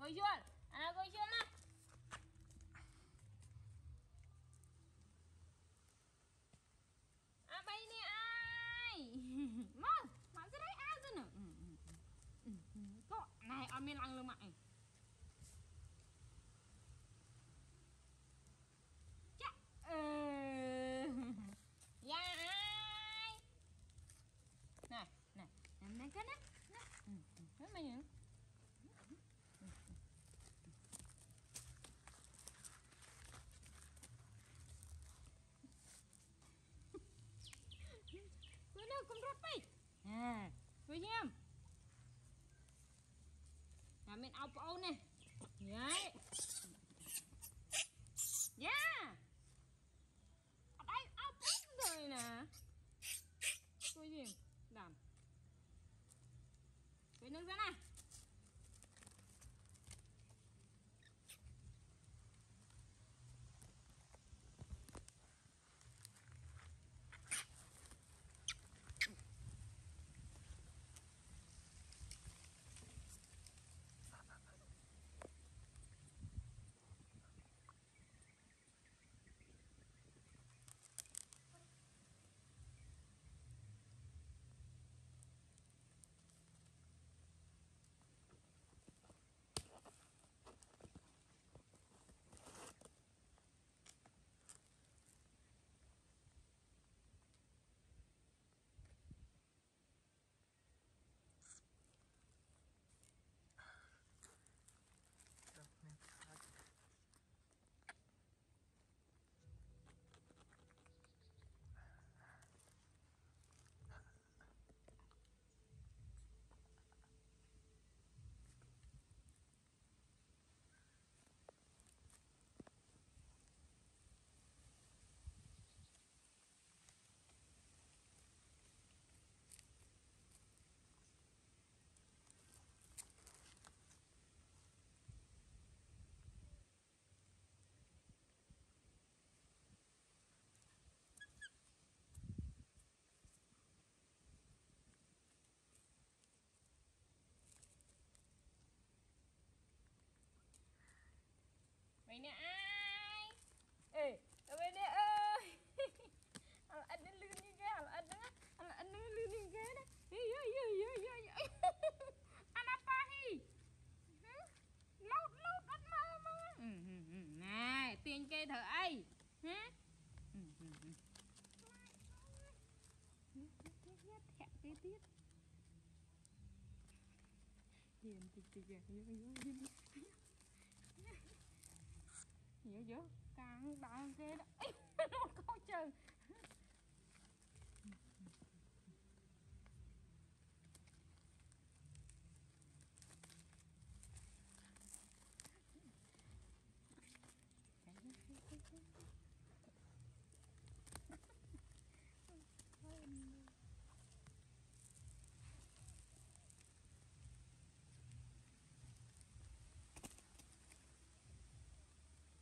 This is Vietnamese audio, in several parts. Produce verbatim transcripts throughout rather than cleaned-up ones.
coi chưa à coi chưa nè à bay nè ai mau mau ra đấy ai rồi nè có này ăn miếng ăn luôn mày chắc ờ dạ ai này này làm này cái nè nè mày nhỉ Tôi đâu cũng rất bay à với em làm mình ao bao nè đấy yeah ở đây ao bao rồi nè tôi gì làm cái nước ra này mày nè ai ê mày nè ơi anh nó lươn như cái anh đó anh anh nó lươn như cái đó anh apa hi lót lót anh mà mà này tiền kê thở ai hả thẹn cái tiết tiền tiền tiền tiền nhiều dữ càng đàn kia đó nó có chừng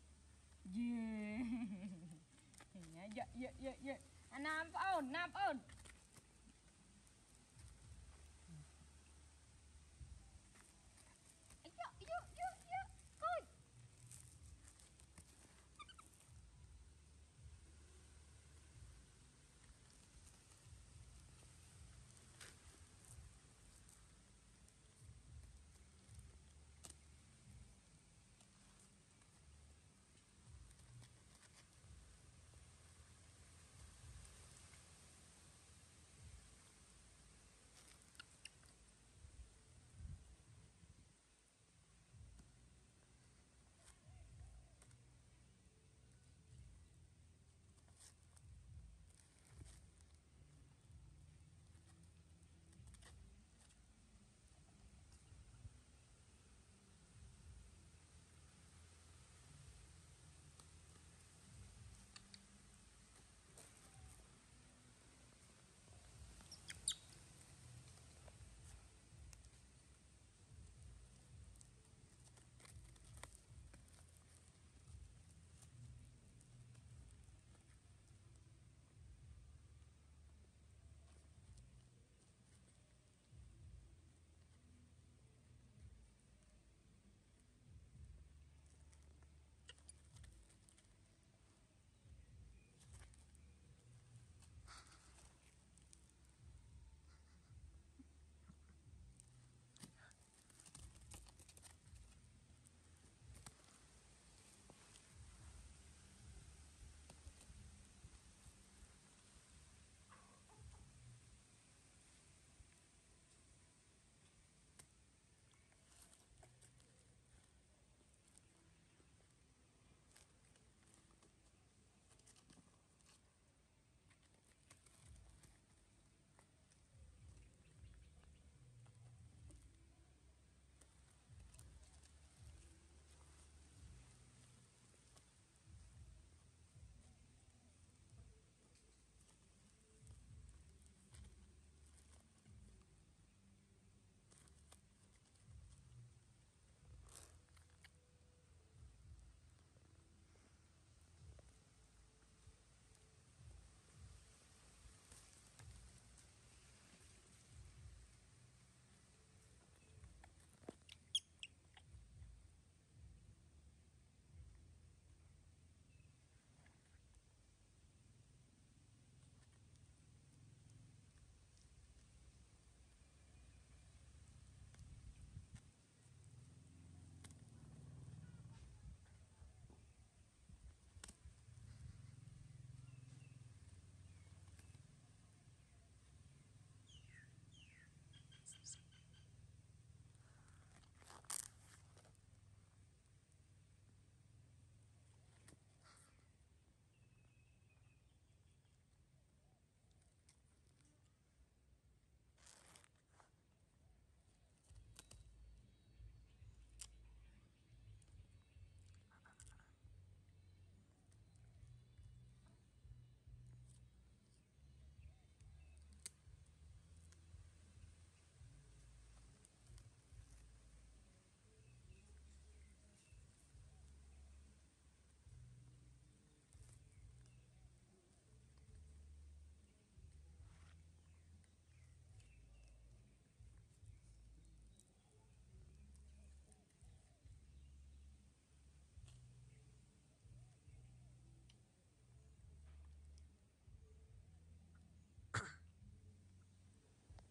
yeah dạ dạ dạ dạ anh nam ôn nam ôn